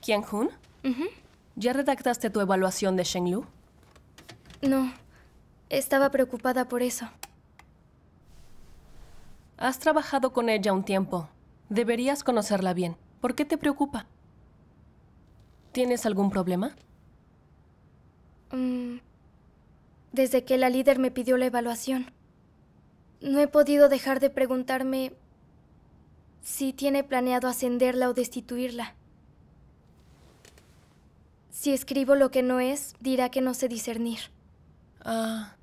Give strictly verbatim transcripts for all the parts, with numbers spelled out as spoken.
¿Qian-hun? Uh-huh. ¿Ya redactaste tu evaluación de Shenglu? No, estaba preocupada por eso. Has trabajado con ella un tiempo. Deberías conocerla bien. ¿Por qué te preocupa? ¿Tienes algún problema? Um, desde que la líder me pidió la evaluación, no he podido dejar de preguntarme si tiene planeado ascenderla o destituirla. Si escribo lo que no es, dirá que no sé discernir. Ah.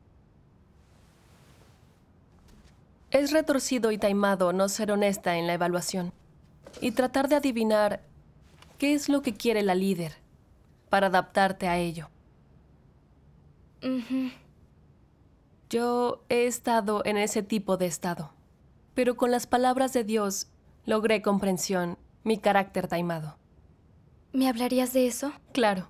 Es retorcido y taimado no ser honesta en la evaluación y tratar de adivinar qué es lo que quiere la líder para adaptarte a ello. Uh-huh. Yo he estado en ese tipo de estado, pero con las palabras de Dios logré comprensión, mi carácter taimado. ¿Me hablarías de eso? Claro.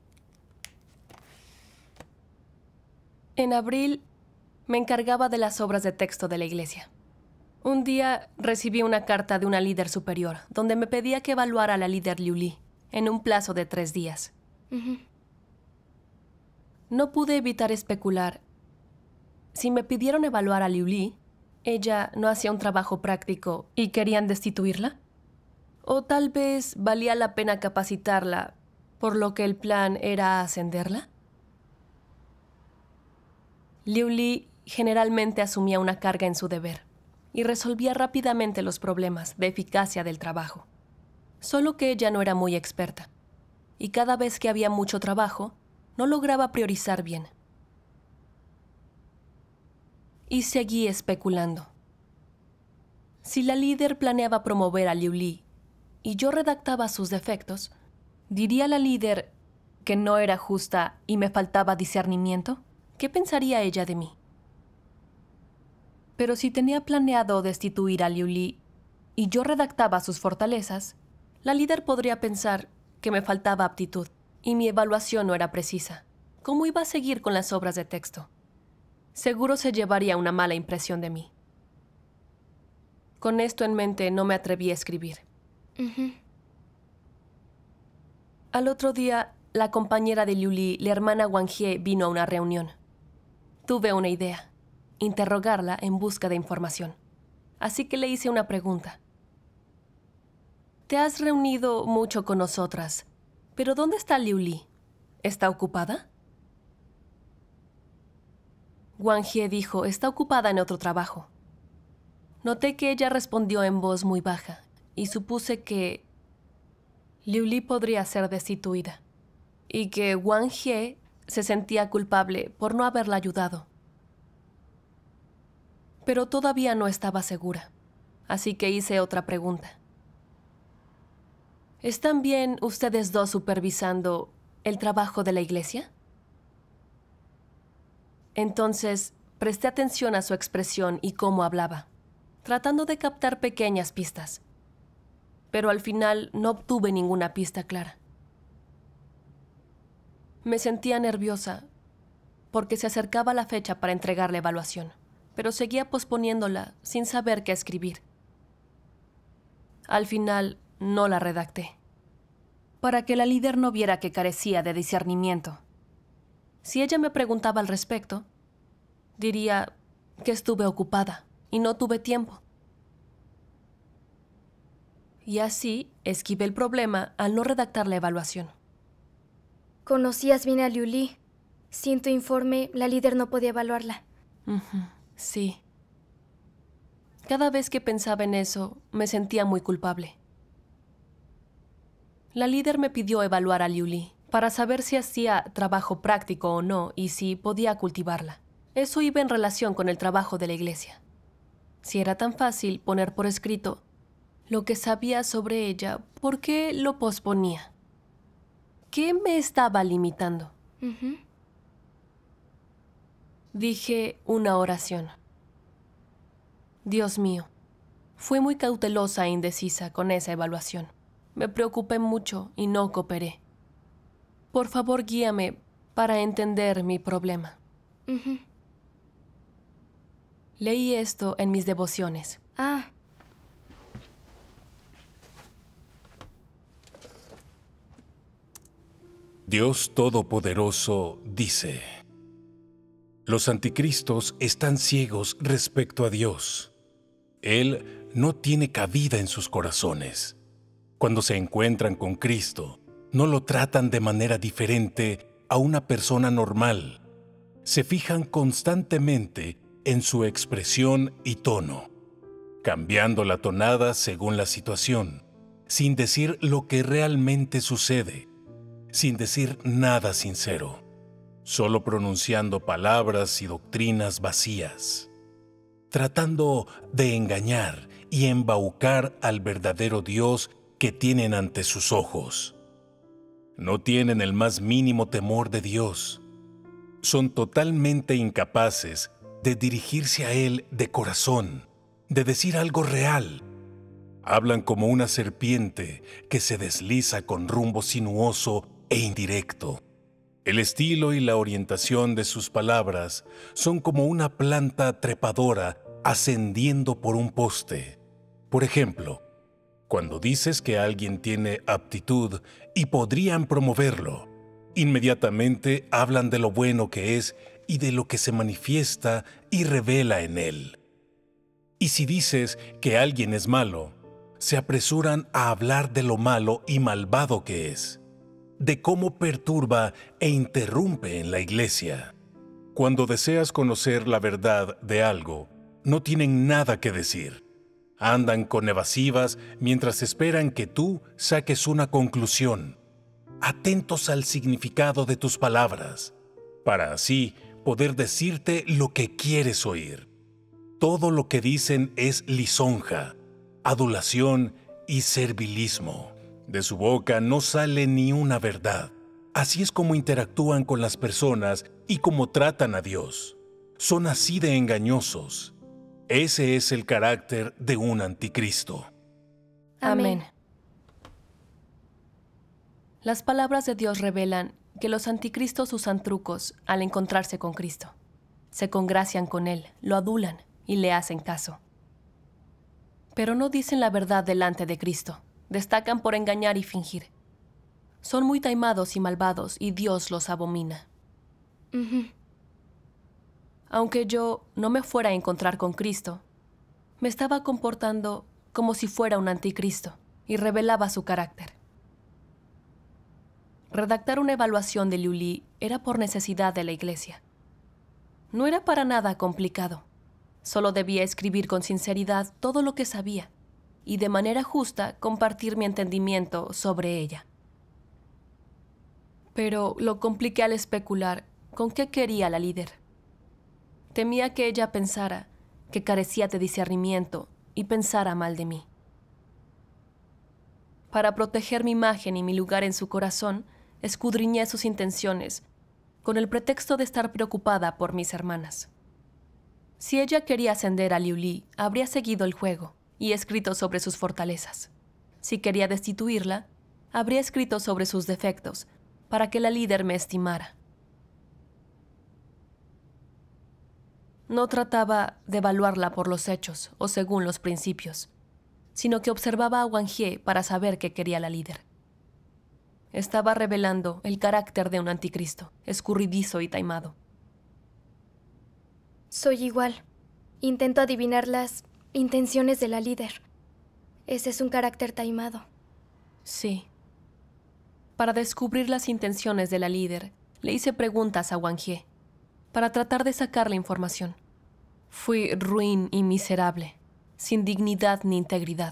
En abril me encargaba de las obras de texto de la iglesia. Un día recibí una carta de una líder superior donde me pedía que evaluara a la líder Liu Li en un plazo de tres días. Uh-huh. No pude evitar especular. Si me pidieron evaluar a Liu Li, ¿ella no hacía un trabajo práctico y querían destituirla? ¿O tal vez valía la pena capacitarla, por lo que el plan era ascenderla? Liu Li generalmente asumía una carga en su deber y resolvía rápidamente los problemas de eficacia del trabajo. Solo que ella no era muy experta, y cada vez que había mucho trabajo, no lograba priorizar bien. Y seguí especulando. Si la líder planeaba promover a Liu Li y yo redactaba sus defectos, ¿diría la líder que no era justa y me faltaba discernimiento? ¿Qué pensaría ella de mí? Pero si tenía planeado destituir a Liu Li y yo redactaba sus fortalezas, la líder podría pensar que me faltaba aptitud y mi evaluación no era precisa. ¿Cómo iba a seguir con las obras de texto? Seguro se llevaría una mala impresión de mí. Con esto en mente no me atreví a escribir. Uh-huh. Al otro día, la compañera de Liu Li, la hermana Wang Jie, vino a una reunión. Tuve una idea: interrogarla en busca de información. Así que le hice una pregunta. Te has reunido mucho con nosotras, pero ¿dónde está Liu Li? ¿Está ocupada? Wang Jie dijo, está ocupada en otro trabajo. Noté que ella respondió en voz muy baja y supuse que Liu Li podría ser destituida y que Wang Jie se sentía culpable por no haberla ayudado. Pero todavía no estaba segura, así que hice otra pregunta. ¿Están bien ustedes dos supervisando el trabajo de la iglesia? Entonces, presté atención a su expresión y cómo hablaba, tratando de captar pequeñas pistas. Pero al final no obtuve ninguna pista clara. Me sentía nerviosa porque se acercaba la fecha para entregar la evaluación, pero seguía posponiéndola sin saber qué escribir. Al final, no la redacté, para que la líder no viera que carecía de discernimiento. Si ella me preguntaba al respecto, diría que estuve ocupada y no tuve tiempo. Y así esquivé el problema al no redactar la evaluación. Conocías bien a Liu Li. Sin tu informe, la líder no podía evaluarla. Uh-huh. Sí. Cada vez que pensaba en eso, me sentía muy culpable. La líder me pidió evaluar a Liu Li para saber si hacía trabajo práctico o no y si podía cultivarla. Eso iba en relación con el trabajo de la iglesia. Si era tan fácil poner por escrito lo que sabía sobre ella, ¿por qué lo posponía? ¿Qué me estaba limitando? Uh-huh. Dije una oración. Dios mío, fui muy cautelosa e indecisa con esa evaluación. Me preocupé mucho y no cooperé. Por favor, guíame para entender mi problema. Uh-huh. Leí esto en mis devociones. Ah. Dios Todopoderoso dice: los anticristos están ciegos respecto a Dios. Él no tiene cabida en sus corazones. Cuando se encuentran con Cristo, no lo tratan de manera diferente a una persona normal. Se fijan constantemente en su expresión y tono, cambiando la tonada según la situación, sin decir lo que realmente sucede, sin decir nada sincero, solo pronunciando palabras y doctrinas vacías, tratando de engañar y embaucar al verdadero Dios que tienen ante sus ojos. No tienen el más mínimo temor de Dios. Son totalmente incapaces de dirigirse a Él de corazón, de decir algo real. Hablan como una serpiente que se desliza con rumbo sinuoso e indirecto. El estilo y la orientación de sus palabras son como una planta trepadora ascendiendo por un poste. Por ejemplo, cuando dices que alguien tiene aptitud y podrían promoverlo, inmediatamente hablan de lo bueno que es y de lo que se manifiesta y revela en él. Y si dices que alguien es malo, se apresuran a hablar de lo malo y malvado que es, de cómo perturba e interrumpe en la iglesia. Cuando deseas conocer la verdad de algo, no tienen nada que decir. Andan con evasivas mientras esperan que tú saques una conclusión, atentos al significado de tus palabras, para así poder decirte lo que quieres oír. Todo lo que dicen es lisonja, adulación y servilismo. De su boca no sale ni una verdad. Así es como interactúan con las personas y como tratan a Dios. Son así de engañosos. Ese es el carácter de un anticristo. Amén. Las palabras de Dios revelan que los anticristos usan trucos al encontrarse con Cristo. Se congracian con Él, lo adulan y le hacen caso. Pero no dicen la verdad delante de Cristo. Destacan por engañar y fingir. Son muy taimados y malvados y Dios los abomina. Uh-huh. Aunque yo no me fuera a encontrar con Cristo, me estaba comportando como si fuera un anticristo y revelaba su carácter. Redactar una evaluación de Liu Li era por necesidad de la iglesia. No era para nada complicado. Solo debía escribir con sinceridad todo lo que sabía y de manera justa compartir mi entendimiento sobre ella. Pero lo compliqué al especular con qué quería la líder. Temía que ella pensara que carecía de discernimiento y pensara mal de mí. Para proteger mi imagen y mi lugar en su corazón, escudriñé sus intenciones con el pretexto de estar preocupada por mis hermanas. Si ella quería ascender a Liu Li, habría seguido el juego y escrito sobre sus fortalezas. Si quería destituirla, habría escrito sobre sus defectos para que la líder me estimara. No trataba de evaluarla por los hechos o según los principios, sino que observaba a Wang Jie para saber qué quería la líder. Estaba revelando el carácter de un anticristo, escurridizo y taimado. Soy igual. Intento adivinar las intenciones de la líder. Ese es un carácter taimado. Sí. Para descubrir las intenciones de la líder, le hice preguntas a Wang Jie, para tratar de sacar la información. Fui ruin y miserable, sin dignidad ni integridad.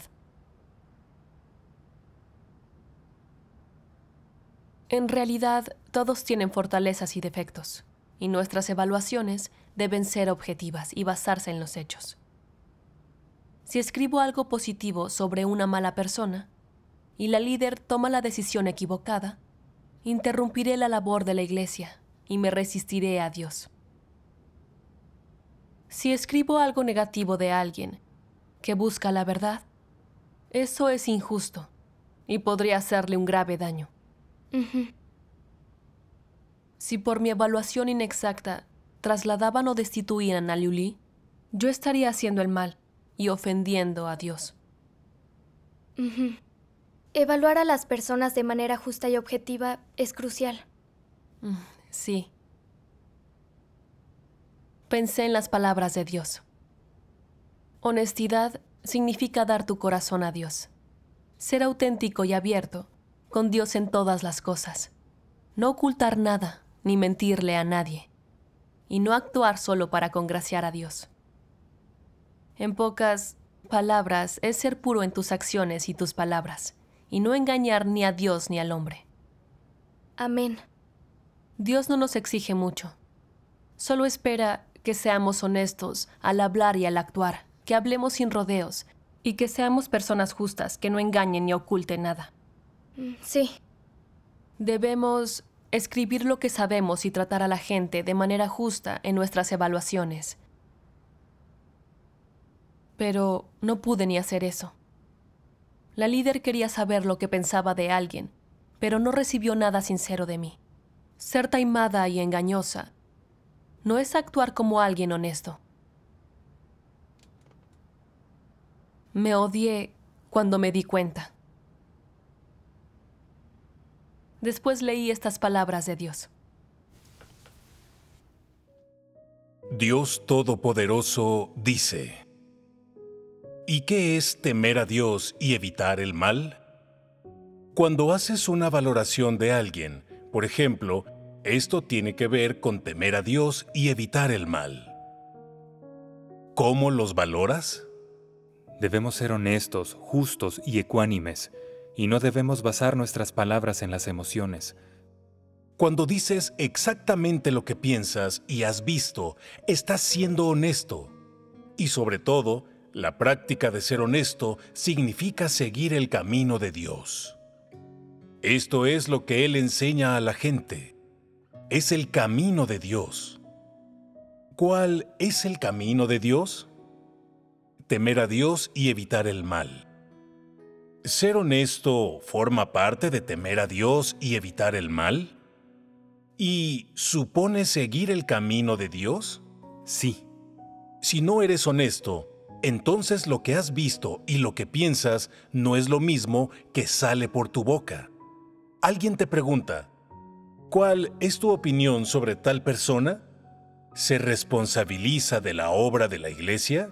En realidad, todos tienen fortalezas y defectos, y nuestras evaluaciones deben ser objetivas y basarse en los hechos. Si escribo algo positivo sobre una mala persona, y la líder toma la decisión equivocada, interrumpiré la labor de la iglesia y me resistiré a Dios. Si escribo algo negativo de alguien que busca la verdad, eso es injusto y podría hacerle un grave daño. Uh-huh. Si por mi evaluación inexacta trasladaban o destituían a Liu Li, yo estaría haciendo el mal y ofendiendo a Dios. Uh-huh. Evaluar a las personas de manera justa y objetiva es crucial. Sí. Pensé en las palabras de Dios. Honestidad significa dar tu corazón a Dios. Ser auténtico y abierto con Dios en todas las cosas. No ocultar nada, ni mentirle a nadie. Y no actuar solo para congraciar a Dios. En pocas palabras, es ser puro en tus acciones y tus palabras, y no engañar ni a Dios ni al hombre. Amén. Dios no nos exige mucho. Solo espera que seamos honestos al hablar y al actuar, que hablemos sin rodeos, y que seamos personas justas, que no engañen ni oculten nada. Sí. Debemos escribir lo que sabemos y tratar a la gente de manera justa en nuestras evaluaciones. Pero no pude ni hacer eso. La líder quería saber lo que pensaba de alguien, pero no recibió nada sincero de mí. Ser taimada y engañosa no es actuar como alguien honesto. Me odié cuando me di cuenta. Después leí estas palabras de Dios. Dios Todopoderoso dice: ¿y qué es temer a Dios y evitar el mal? Cuando haces una valoración de alguien, por ejemplo, esto tiene que ver con temer a Dios y evitar el mal. ¿Cómo los valoras? Debemos ser honestos, justos y ecuánimes, y no debemos basar nuestras palabras en las emociones. Cuando dices exactamente lo que piensas y has visto, estás siendo honesto. Y sobre todo, la práctica de ser honesto significa seguir el camino de Dios. Esto es lo que Él enseña a la gente. Es el camino de Dios. ¿Cuál es el camino de Dios? Temer a Dios y evitar el mal. ¿Ser honesto forma parte de temer a Dios y evitar el mal? ¿Y supone seguir el camino de Dios? Sí. Si no eres honesto, entonces lo que has visto y lo que piensas no es lo mismo que sale por tu boca. Alguien te pregunta: ¿cuál es tu opinión sobre tal persona? ¿Se responsabiliza de la obra de la iglesia?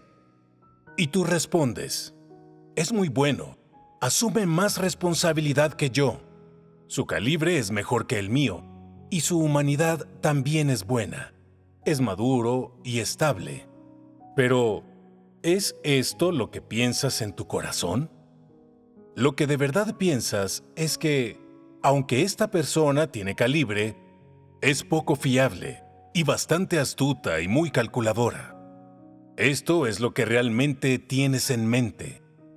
Y tú respondes: es muy bueno, asume más responsabilidad que yo. Su calibre es mejor que el mío, y su humanidad también es buena. Es maduro y estable. Pero, ¿es esto lo que piensas en tu corazón? Lo que de verdad piensas es que, aunque esta persona tiene calibre, es poco fiable y bastante astuta y muy calculadora. Esto es lo que realmente tienes en mente.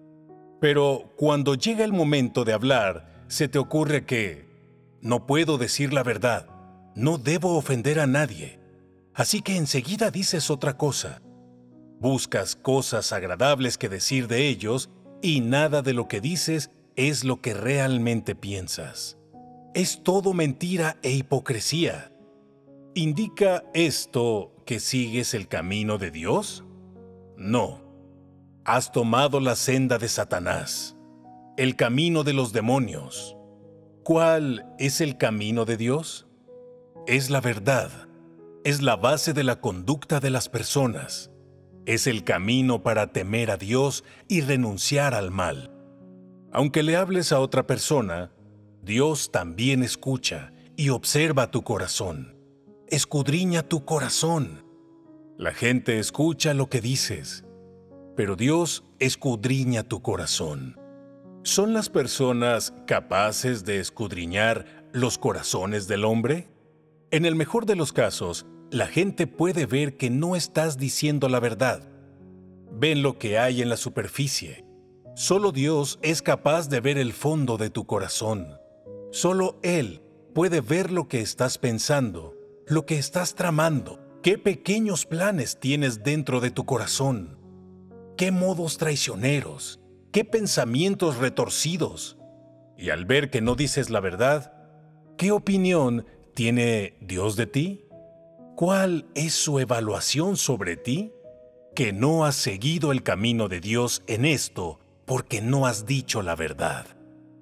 Pero cuando llega el momento de hablar, se te ocurre que no puedo decir la verdad, no debo ofender a nadie. Así que enseguida dices otra cosa. Buscas cosas agradables que decir de ellos y nada de lo que dices es lo que realmente piensas. Es todo mentira e hipocresía. ¿Indica esto que sigues el camino de Dios? No. Has tomado la senda de Satanás, el camino de los demonios. ¿Cuál es el camino de Dios? Es la verdad. Es la base de la conducta de las personas. Es el camino para temer a Dios y renunciar al mal. Aunque le hables a otra persona, Dios también escucha y observa tu corazón. Escudriña tu corazón. La gente escucha lo que dices, pero Dios escudriña tu corazón. ¿Son las personas capaces de escudriñar los corazones del hombre? En el mejor de los casos, la gente puede ver que no estás diciendo la verdad. Ven lo que hay en la superficie. Solo Dios es capaz de ver el fondo de tu corazón. Solo Él puede ver lo que estás pensando, lo que estás tramando. ¿Qué pequeños planes tienes dentro de tu corazón? ¿Qué modos traicioneros? ¿Qué pensamientos retorcidos? Y al ver que no dices la verdad, ¿qué opinión tiene Dios de ti? ¿Cuál es su evaluación sobre ti? Que no has seguido el camino de Dios en esto porque no has dicho la verdad.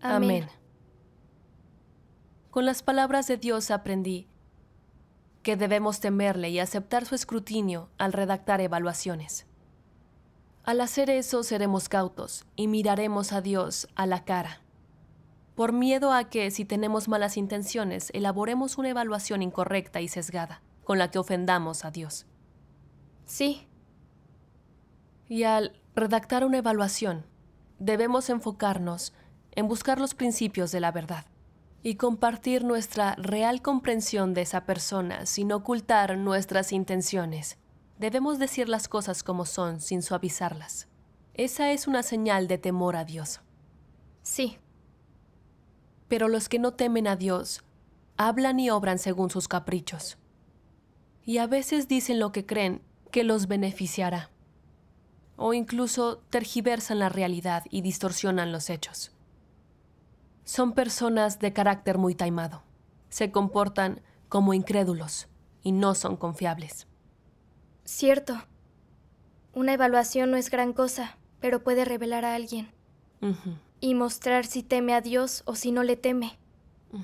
Amén. Amén. Con las palabras de Dios aprendí que debemos temerle y aceptar su escrutinio al redactar evaluaciones. Al hacer eso seremos cautos y miraremos a Dios a la cara, por miedo a que, si tenemos malas intenciones, elaboremos una evaluación incorrecta y sesgada, con la que ofendamos a Dios. Sí. Y al redactar una evaluación, debemos enfocarnos en buscar los principios de la verdad y compartir nuestra real comprensión de esa persona sin ocultar nuestras intenciones. Debemos decir las cosas como son sin suavizarlas. Esa es una señal de temor a Dios. Sí. Pero los que no temen a Dios hablan y obran según sus caprichos. Y a veces dicen lo que creen que los beneficiará. O incluso tergiversan la realidad y distorsionan los hechos. Son personas de carácter muy taimado. Se comportan como incrédulos y no son confiables. Cierto. Una evaluación no es gran cosa, pero puede revelar a alguien. Uh-huh. Y mostrar si teme a Dios o si no le teme. Uh-huh.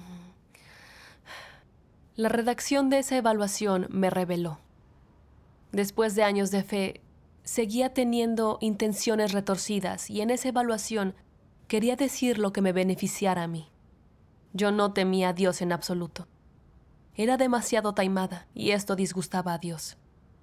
La redacción de esa evaluación me reveló. Después de años de fe, seguía teniendo intenciones retorcidas y en esa evaluación quería decir lo que me beneficiara a mí. Yo no temía a Dios en absoluto. Era demasiado taimada y esto disgustaba a Dios.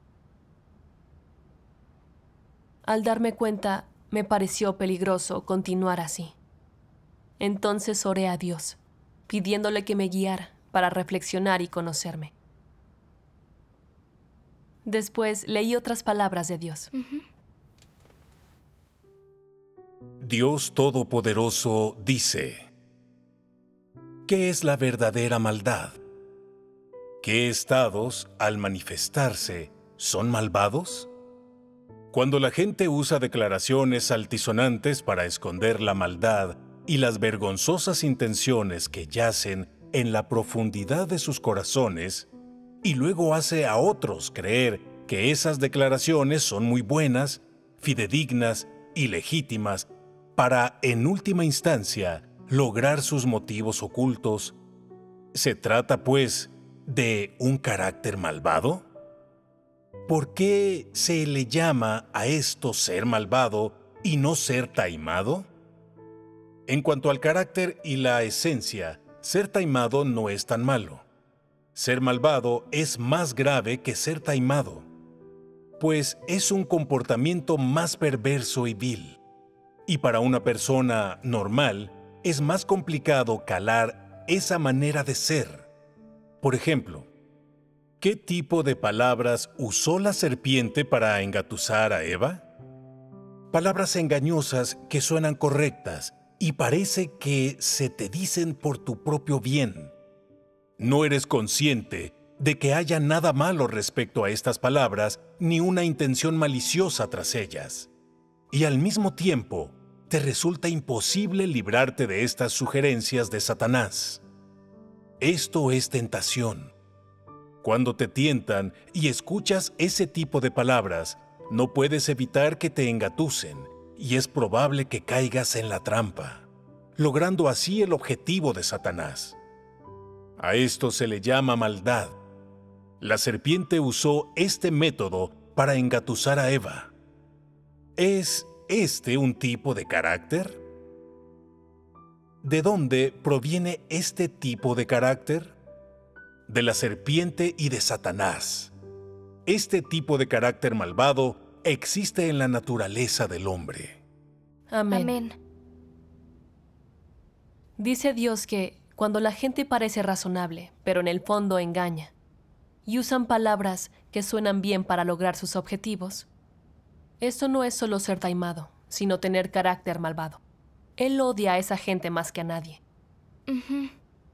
Al darme cuenta, me pareció peligroso continuar así. Entonces oré a Dios, pidiéndole que me guiara para reflexionar y conocerme. Después leí otras palabras de Dios. Uh-huh. Dios Todopoderoso dice: ¿qué es la verdadera maldad? ¿Qué estados, al manifestarse, son malvados? Cuando la gente usa declaraciones altisonantes para esconder la maldad y las vergonzosas intenciones que yacen en la profundidad de sus corazones, y luego hace a otros creer que esas declaraciones son muy buenas, fidedignas y legítimas para, en última instancia, lograr sus motivos ocultos, ¿se trata, pues, de un carácter malvado? ¿Por qué se le llama a esto ser malvado y no ser taimado? En cuanto al carácter y la esencia, ser taimado no es tan malo. Ser malvado es más grave que ser taimado, pues es un comportamiento más perverso y vil. Y para una persona normal, es más complicado calar esa manera de ser. Por ejemplo, ¿qué tipo de palabras usó la serpiente para engatusar a Eva? Palabras engañosas que suenan correctas y parece que se te dicen por tu propio bien. No eres consciente de que haya nada malo respecto a estas palabras ni una intención maliciosa tras ellas. Y al mismo tiempo, te resulta imposible librarte de estas sugerencias de Satanás. Esto es tentación. Cuando te tientan y escuchas ese tipo de palabras, no puedes evitar que te engatusen y es probable que caigas en la trampa, logrando así el objetivo de Satanás. A esto se le llama maldad. La serpiente usó este método para engatusar a Eva. ¿Es este un tipo de carácter? ¿De dónde proviene este tipo de carácter? De la serpiente y de Satanás. Este tipo de carácter malvado existe en la naturaleza del hombre. Amén. Amén. Dice Dios que cuando la gente parece razonable, pero en el fondo engaña, y usan palabras que suenan bien para lograr sus objetivos, esto no es solo ser taimado, sino tener carácter malvado. Él odia a esa gente más que a nadie. Uh-huh.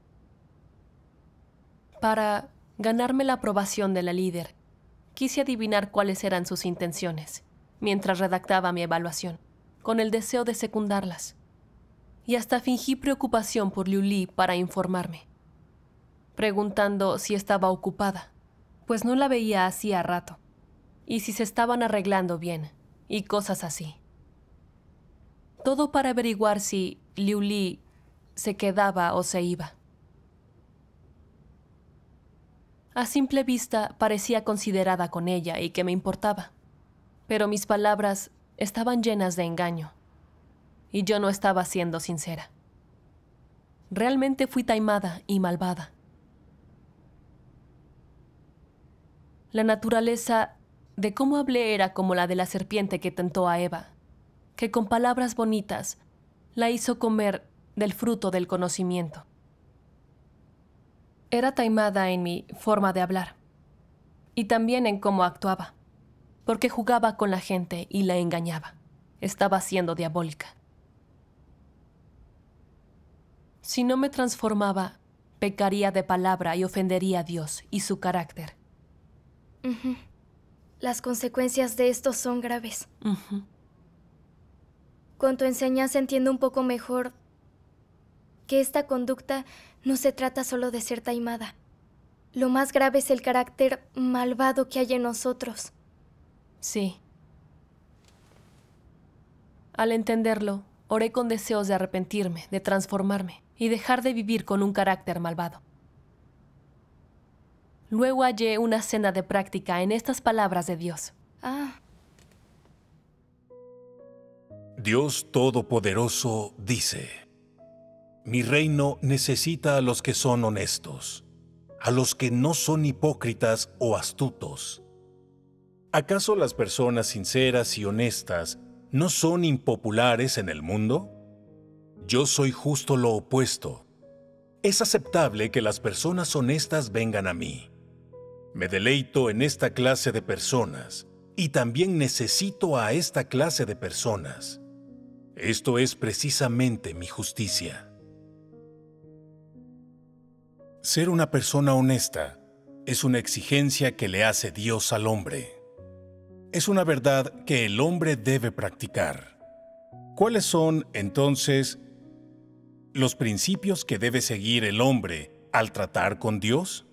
Para ganarme la aprobación de la líder, quise adivinar cuáles eran sus intenciones, mientras redactaba mi evaluación, con el deseo de secundarlas. Y hasta fingí preocupación por Liu Li para informarme, preguntando si estaba ocupada, pues no la veía hacía rato, y si se estaban arreglando bien, y cosas así. Todo para averiguar si Liu Li se quedaba o se iba. A simple vista parecía considerada con ella y que me importaba, pero mis palabras estaban llenas de engaño, y yo no estaba siendo sincera. Realmente fui taimada y malvada. La naturaleza de cómo hablé era como la de la serpiente que tentó a Eva, que con palabras bonitas la hizo comer del fruto del conocimiento. Era taimada en mi forma de hablar y también en cómo actuaba, porque jugaba con la gente y la engañaba. Estaba siendo diabólica. Si no me transformaba, pecaría de palabra y ofendería a Dios y su carácter. Uh-huh. Las consecuencias de esto son graves. Uh-huh. Con tu enseñanza entiendo un poco mejor que esta conducta no se trata solo de ser taimada. Lo más grave es el carácter malvado que hay en nosotros. Sí. Al entenderlo, oré con deseos de arrepentirme, de transformarme y dejar de vivir con un carácter malvado. Luego hallé una senda de práctica en estas palabras de Dios. Ah. Dios Todopoderoso dice: Mi reino necesita a los que son honestos, a los que no son hipócritas o astutos. ¿Acaso las personas sinceras y honestas no son impopulares en el mundo? Yo soy justo lo opuesto. Es aceptable que las personas honestas vengan a mí. Me deleito en esta clase de personas y también necesito a esta clase de personas. Esto es precisamente mi justicia. Ser una persona honesta es una exigencia que le hace Dios al hombre. Es una verdad que el hombre debe practicar. ¿Cuáles son, entonces, los principios que debe seguir el hombre al tratar con Dios?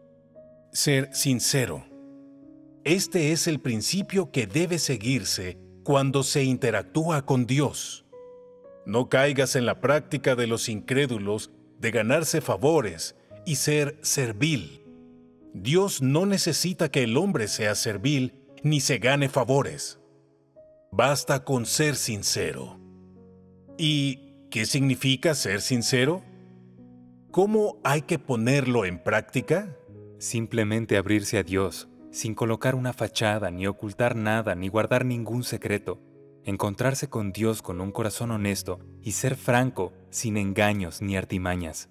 Ser sincero. Este es el principio que debe seguirse cuando se interactúa con Dios. No caigas en la práctica de los incrédulos de ganarse favores y ser servil. Dios no necesita que el hombre sea servil ni se gane favores. Basta con ser sincero. ¿Y qué significa ser sincero? ¿Cómo hay que ponerlo en práctica? Simplemente abrirse a Dios, sin colocar una fachada, ni ocultar nada, ni guardar ningún secreto. Encontrarse con Dios con un corazón honesto y ser franco, sin engaños ni artimañas.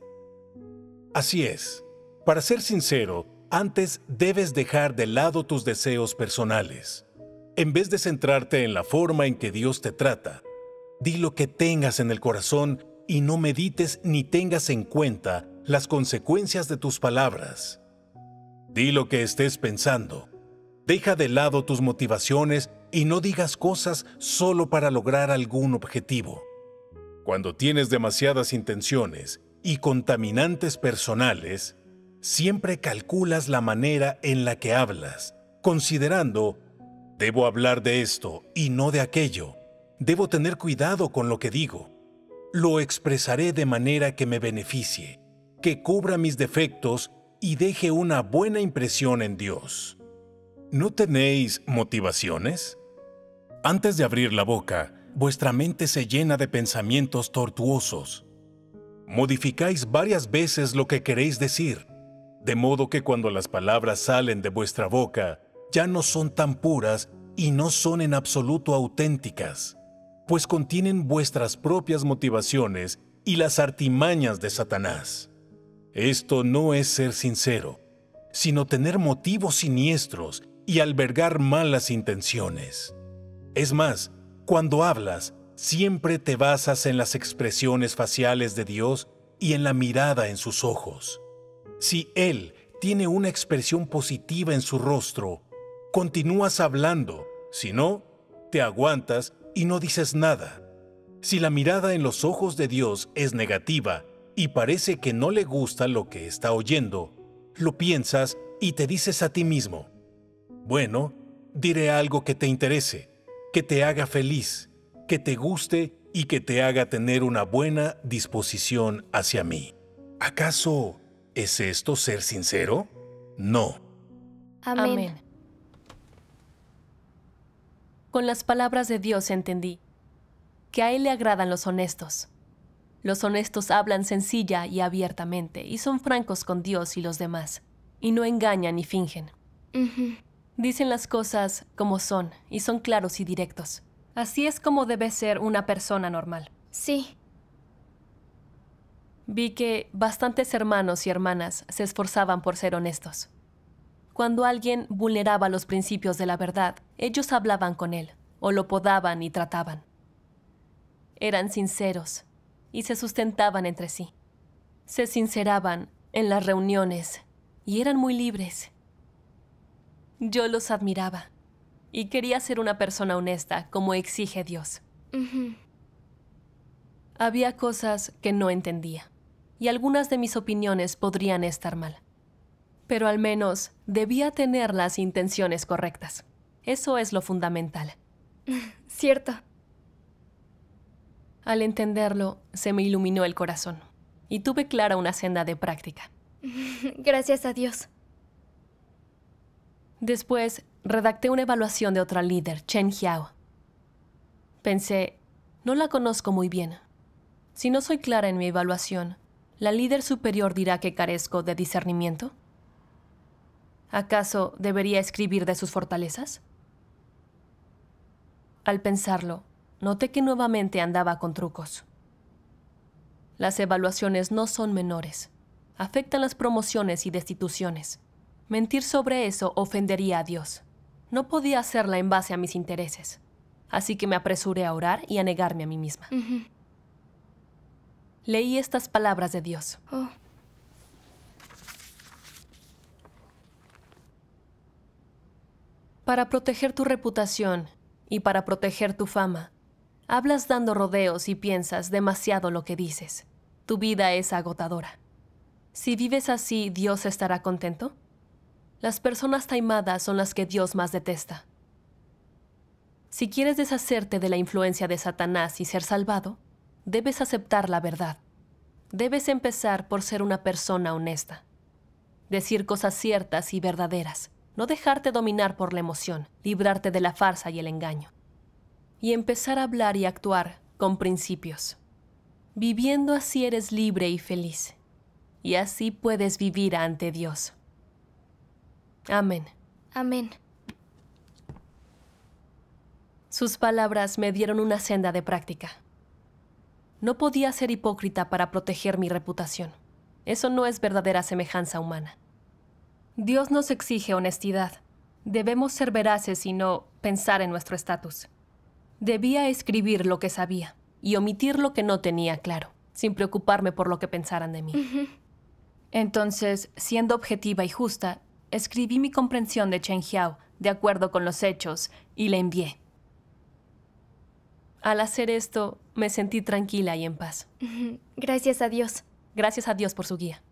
Así es. Para ser sincero, antes debes dejar de lado tus deseos personales. En vez de centrarte en la forma en que Dios te trata, di lo que tengas en el corazón y no medites ni tengas en cuenta las consecuencias de tus palabras. Di lo que estés pensando. Deja de lado tus motivaciones y no digas cosas solo para lograr algún objetivo. Cuando tienes demasiadas intenciones y contaminantes personales, siempre calculas la manera en la que hablas, considerando, debo hablar de esto y no de aquello. Debo tener cuidado con lo que digo. Lo expresaré de manera que me beneficie, que cubra mis defectos y deje una buena impresión en Dios. ¿No tenéis motivaciones? Antes de abrir la boca, vuestra mente se llena de pensamientos tortuosos. Modificáis varias veces lo que queréis decir, de modo que cuando las palabras salen de vuestra boca, ya no son tan puras y no son en absoluto auténticas, pues contienen vuestras propias motivaciones y las artimañas de Satanás. Esto no es ser sincero, sino tener motivos siniestros y albergar malas intenciones. Es más, cuando hablas, siempre te basas en las expresiones faciales de Dios y en la mirada en sus ojos. Si Él tiene una expresión positiva en su rostro, continúas hablando, si no, te aguantas y no dices nada. Si la mirada en los ojos de Dios es negativa y parece que no le gusta lo que está oyendo, lo piensas y te dices a ti mismo, bueno, diré algo que te interese, que te haga feliz, que te guste y que te haga tener una buena disposición hacia mí. ¿Acaso es esto ser sincero? No. Amén. Amén. Con las palabras de Dios entendí que a Él le agradan los honestos. Los honestos hablan sencilla y abiertamente y son francos con Dios y los demás, y no engañan ni fingen. Ujú. Dicen las cosas como son y son claros y directos. Así es como debe ser una persona normal. Sí. Vi que bastantes hermanos y hermanas se esforzaban por ser honestos. Cuando alguien vulneraba los principios de la verdad, ellos hablaban con él, o lo podaban y trataban. Eran sinceros y se sustentaban entre sí. Se sinceraban en las reuniones y eran muy libres. Yo los admiraba y quería ser una persona honesta como exige Dios. Ujú. Había cosas que no entendía y algunas de mis opiniones podrían estar mal. Pero al menos debía tener las intenciones correctas. Eso es lo fundamental. Cierto. Al entenderlo, se me iluminó el corazón y tuve clara una senda de práctica. Gracias a Dios. Después, redacté una evaluación de otra líder, Chen Hiao. Pensé, no la conozco muy bien. Si no soy clara en mi evaluación, ¿la líder superior dirá que carezco de discernimiento? ¿Acaso debería escribir de sus fortalezas? Al pensarlo, noté que nuevamente andaba con trucos. Las evaluaciones no son menores. Afectan las promociones y destituciones. Mentir sobre eso ofendería a Dios. No podía hacerla en base a mis intereses. Así que me apresuré a orar y a negarme a mí misma. Ujú. Leí estas palabras de Dios. Oh. Para proteger tu reputación y para proteger tu fama, hablas dando rodeos y piensas demasiado lo que dices. Tu vida es agotadora. Si vives así, ¿Dios estará contento? Las personas taimadas son las que Dios más detesta. Si quieres deshacerte de la influencia de Satanás y ser salvado, debes aceptar la verdad. Debes empezar por ser una persona honesta. Decir cosas ciertas y verdaderas. No dejarte dominar por la emoción, librarte de la farsa y el engaño. Y empezar a hablar y actuar con principios. Viviendo así eres libre y feliz. Y así puedes vivir ante Dios. Amén. Amén. Sus palabras me dieron una senda de práctica. No podía ser hipócrita para proteger mi reputación. Eso no es verdadera semejanza humana. Dios nos exige honestidad. Debemos ser veraces y no pensar en nuestro estatus. Debía escribir lo que sabía y omitir lo que no tenía claro, sin preocuparme por lo que pensaran de mí. Ujú. Entonces, siendo objetiva y justa, escribí mi comprensión de Chen Hiao de acuerdo con los hechos y la envié. Al hacer esto, me sentí tranquila y en paz. Ujú. Gracias a Dios. Gracias a Dios por su guía.